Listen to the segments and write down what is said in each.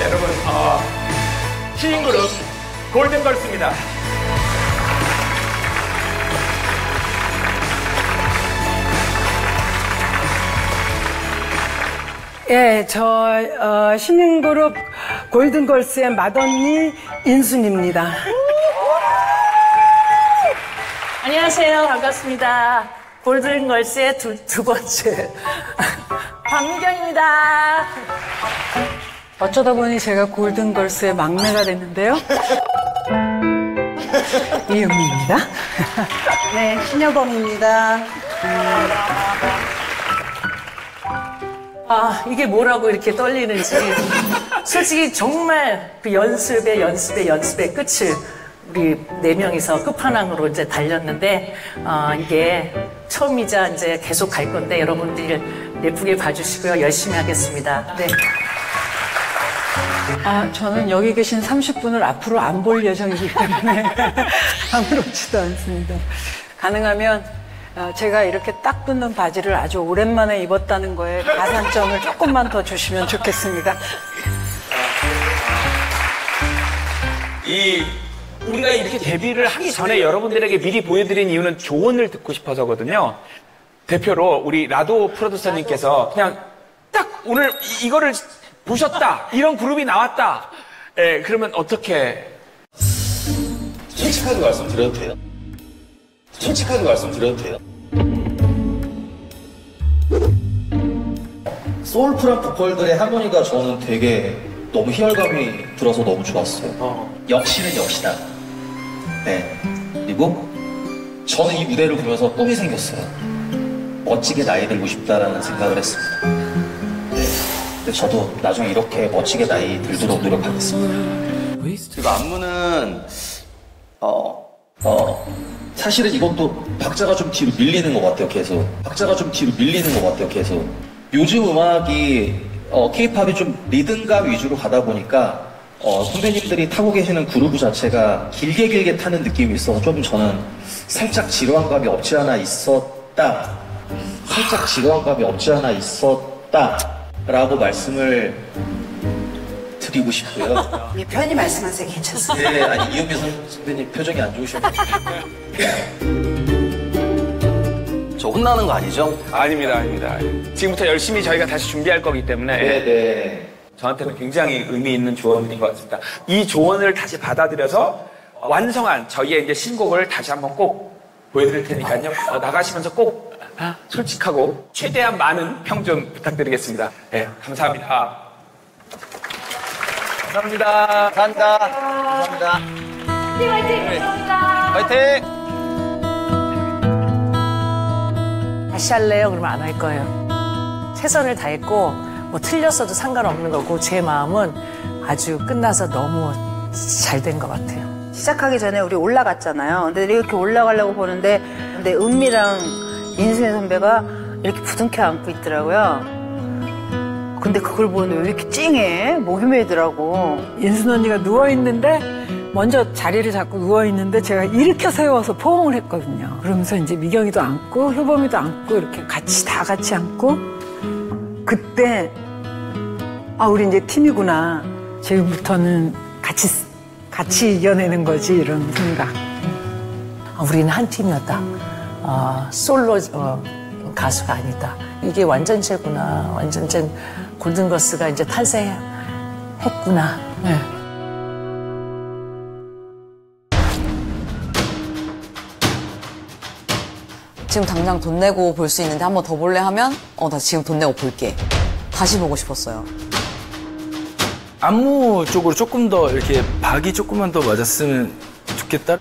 여러분, 신인그룹 골든걸스입니다. 예, 저 신인그룹 골든걸스의 맏언니 인순입니다. 안녕하세요. 반갑습니다. 골든걸스의 두 번째 박미경입니다. 어쩌다 보니 제가 골든걸스의 막내가 됐는데요. 이은미입니다. 네, 신여범입니다. 아, 이게 뭐라고 이렇게 떨리는지. 솔직히 정말 그 연습의 끝을 우리 4명이서 끝판왕으로 이제 달렸는데, 이게 처음이자 이제 계속 갈 건데 여러분들 예쁘게 봐주시고요. 열심히 하겠습니다. 네. 저는 여기 계신 30분을 앞으로 안 볼 예정이기 때문에 아무렇지도 않습니다. 가능하면 제가 이렇게 딱 붙는 바지를 아주 오랜만에 입었다는 거에 가산점을 조금만 더 주시면 좋겠습니다. 우리가 이렇게 데뷔를 하기 전에 여러분들에게 미리 보여드린 이유는 조언을 듣고 싶어서거든요. 대표로 우리 라도 프로듀서님께서 그냥 딱 오늘 이거를 보셨다, 이런 그룹이 나왔다. 예, 그러면 어떻게? 솔직하게 말씀드려도 돼요? 솔직하게 말씀드려도 돼요? 소울풀한 보컬들의 하모니가 저는 되게 너무 희열감이 들어서 너무 좋았어요. 역시는 역시다. 네. 그리고 저는 이 무대를 보면서 꿈이 생겼어요. 멋지게 나이 들고 싶다라는 생각을 했습니다. 네. 근데 저도 나중에 이렇게 멋지게 나이 들도록 노력하겠습니다. 그리고 안무는 사실은 이것도 박자가 좀 뒤로 밀리는 것 같아요, 계속. 박자가 좀 뒤로 밀리는 것 같아요, 계속. 요즘 음악이 K-팝이 좀 리듬감 위주로 가다 보니까 선배님들이 타고 계시는 그루브 자체가 길게 타는 느낌이 있어서 좀 저는 살짝 지루한 감이 없지 않아 있었다. 라고 말씀을 드리고 싶고요. 예, 편히 말씀하세요. 괜찮습니다. 네, 아니 이은미 선배님 표정이 안 좋으셔가지고. 저 혼나는 거 아니죠? 아닙니다. 지금부터 열심히 저희가 다시 준비할 거기 때문에. 네. 저한테는 굉장히 의미 있는 조언인 것 같습니다. 이 조언을 다시 받아들여서 완성한 저희의 이제 신곡을 다시 한번 꼭 보여드릴 테니까요. 나가시면서 꼭 솔직하고 최대한 많은 평 좀 부탁드리겠습니다. 네, 감사합니다. 감사합니다. 감사합니다. 화이팅! 감사합니다. 화이팅! 다시 할래요? 그러면 안 할 거예요. 최선을 다했고 뭐 틀렸어도 상관없는 거고 제 마음은 아주 끝나서 너무 잘 된 것 같아요. 시작하기 전에 우리 올라갔잖아요. 근데 이렇게 올라가려고 보는데 근데 은미랑 인순이 선배가 이렇게 부둥켜 안고 있더라고요. 근데 그걸 보는데 왜 이렇게 찡해? 목이 메이더라고. 인순 언니가 누워있는데 먼저 자리를 잡고 누워있는데 제가 일으켜 세워서 포옹을 했거든요. 그러면서 이제 미경이도 안고 효범이도 안고 이렇게 다 같이 안고 그때 우리 이제 팀이구나. 지금부터는 같이 이겨내는 거지 이런 생각. 우리는 한 팀이었다. 솔로 가수가 아니다. 이게 완전체구나. 완전체 골든걸스가 이제 탄생했구나. 네. 지금 당장 돈 내고 볼 수 있는데 한 번 더 볼래 하면 나 지금 돈 내고 볼게. 다시 보고 싶었어요. 안무 쪽으로 조금 더 이렇게 박이 조금만 더 맞았으면 좋겠다.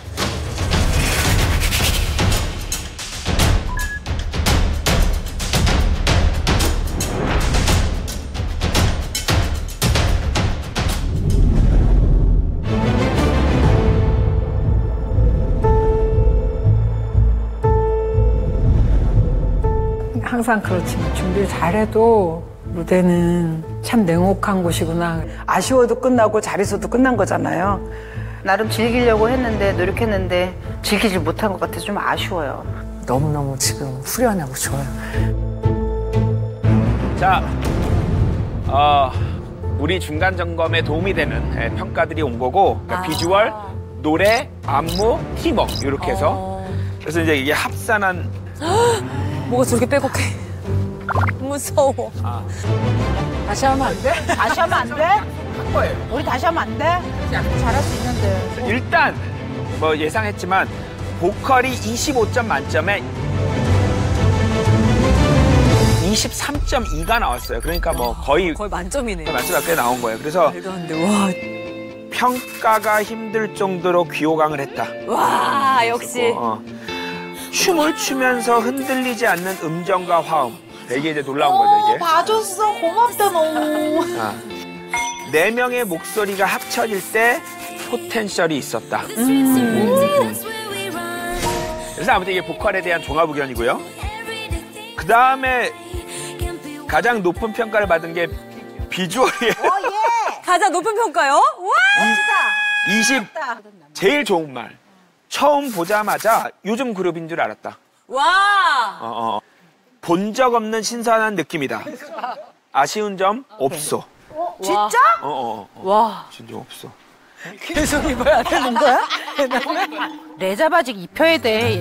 항상 그렇지만 준비를 잘해도 무대는 참 냉혹한 곳이구나. 아쉬워도 끝나고 잘해서도 끝난 거잖아요. 나름 즐기려고 했는데 노력했는데 즐기질 못한 것 같아서 좀 아쉬워요. 너무너무 지금 후련하고 좋아요. 자, 우리 중간 점검에 도움이 되는 평가들이 온 거고 그러니까 비주얼, 노래, 안무, 팀워크 이렇게 해서 그래서 이제 이게 합산한 뭐가 저렇게 빼곡해. 무서워. 다시 하면 안 돼? 다시 하면 안 돼? 한 거예요. 우리 다시 하면 안 돼? 잘할 수 있는데. 일단 뭐 예상했지만 보컬이 25점 만점에 23.2가 나왔어요. 그러니까 뭐 거의 만점이네. 만점 꽤 나온 거예요. 그래서 말도 안 돼. 와. 평가가 힘들 정도로 귀호강을 했다. 와, 역시. 춤을 추면서 흔들리지 않는 음정과 화음. 되게 이제 놀라운 거죠, 이게. 봐줬어. 고맙다, 너무. 네 명의 목소리가 합쳐질 때 포텐셜이 있었다. 그래서 아무튼 이게 보컬에 대한 종합 의견이고요. 그 다음에 가장 높은 평가를 받은 게 비주얼이에요. 가장 높은 평가요? 와! 20. 제일 좋은 말. 처음 보자마자 요즘 그룹인 줄 알았다. 와! 본 적 없는 신선한 느낌이다. 아쉬운 점 없어. 진짜? 와. 진짜 없어. 계속 입어야 되는 거야? 레자바직 입혀야 돼.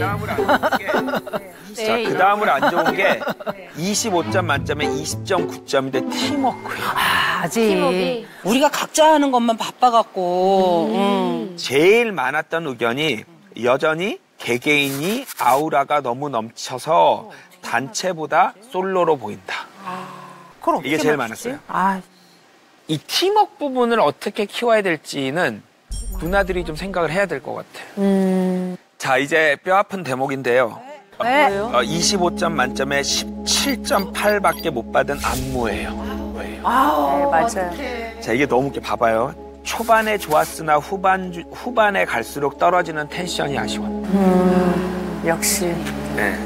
그 다음으로 안 좋은 게 25점 만점에 20.9점인데 팀워크야. 아직 우리가 각자 하는 것만 바빠갖고. 제일 많았던 의견이 여전히 개개인이 아우라가 너무 넘쳐서 단체보다 솔로로 보인다. 그럼 이게 제일 많았어요. 아, 이 팀워크 부분을 어떻게 키워야 될지는 누나들이 좀 생각을 해야 될 것 같아요. 자, 이제 뼈아픈 대목인데요. 네. 25점 만점에 17.8밖에 못 받은 안무예요. 네, 맞아요. 자, 이게 너무 웃겨. 봐봐요. 초반에 좋았으나 후반에 갈수록 떨어지는 텐션이 아쉬워. 역시. 네.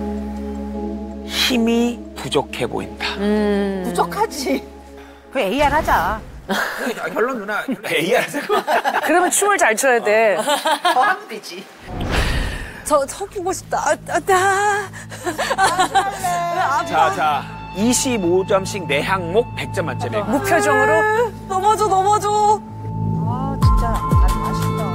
힘이 부족해 보인다. 부족하지. 그 AR 하자. 결론 누나 AR 하세요. 그러면 춤을 잘 춰야 돼. 더 하면 되지. 저 보고 싶다. 자. 25점씩 네 항목 100점 만점이에요. 무표정으로. 넘어져. 아, 진짜 아쉽다.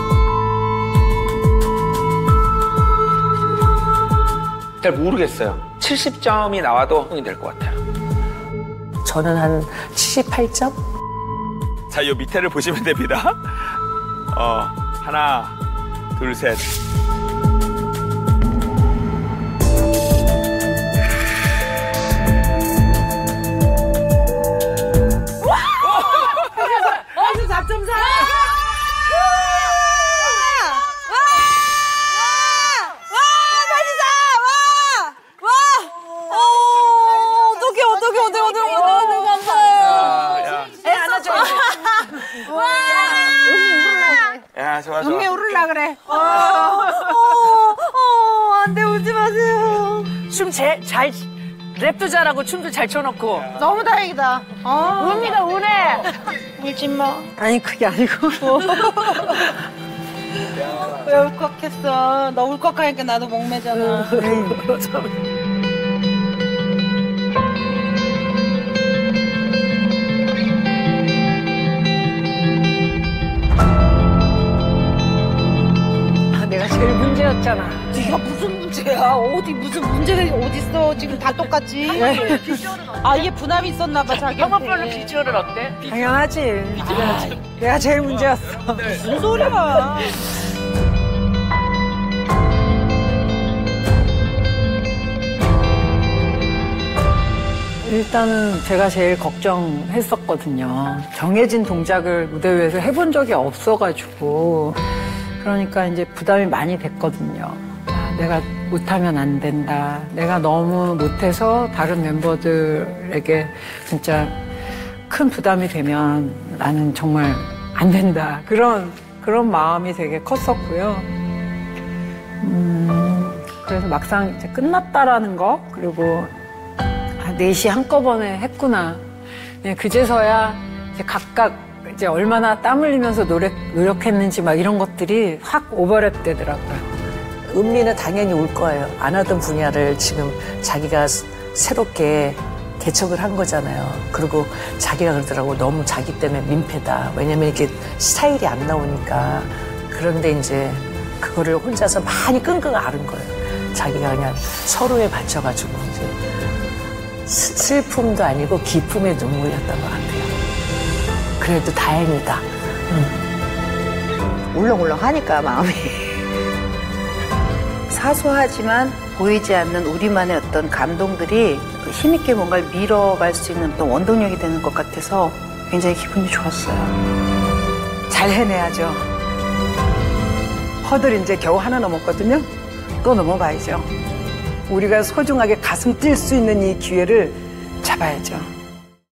잘 모르겠어요. 70점이 나와도 흥이 될 것 같아요. 저는 한 78점? 자, 이 밑에를 보시면 됩니다. 하나, 둘, 셋. 야, 좋아. 눈에 오르려 그래. 안 돼, 울지 마세요. 춤 랩도 잘하고 춤도 잘 춰놓고. 너무 다행이다. 웁니다, 우네. 울지 마. 아니, 그게 아니고. 왜 울컥했어? 너 울컥하니까 나도 목매잖아. 내가 제일 문제였잖아. 네가 무슨 문제야? 무슨 문제가 어딨어? 지금 다 똑같지? 아, 얘 부담이 있었나 봐, 자기한테. 형아별로 비주얼은 어때? 당연하지. 내가 제일 문제였어. 무슨 소리야? 일단은 제가 제일 걱정했었거든요. 정해진 동작을 무대 위에서 해본 적이 없어가지고 그러니까 이제 부담이 많이 됐거든요. 내가 못하면 안 된다. 내가 너무 못해서 다른 멤버들에게 진짜 큰 부담이 되면 나는 정말 안 된다. 그런 마음이 되게 컸었고요. 그래서 막상 이제 끝났다라는 거, 그리고 넷이 한꺼번에 했구나. 그제서야 이제 각각 이제 얼마나 땀 흘리면서 노력했는지 막 이런 것들이 확 오버랩 되더라고요. 은미는 당연히 울 거예요. 안 하던 분야를 지금 자기가 새롭게 개척을 한 거잖아요. 그리고 자기가 그러더라고. 너무 자기 때문에 민폐다. 왜냐면 이렇게 스타일이 안 나오니까. 그런데 이제 그거를 혼자서 많이 끙끙 앓은 거예요. 자기가 그냥 서로에 바쳐가지고 이제 슬픔도 아니고 기쁨의 눈물이었던 것 같아요. 그래도 다행이다. 울렁울렁 하니까 마음이. 사소하지만 보이지 않는 우리만의 어떤 감동들이 힘있게 뭔가를 밀어갈 수 있는 어떤 원동력이 되는 것 같아서 굉장히 기분이 좋았어요. 잘 해내야죠. 허들 이제 겨우 하나 넘었거든요. 또 넘어봐야죠. 우리가 소중하게 가슴 뛸 수 있는 이 기회를 잡아야죠.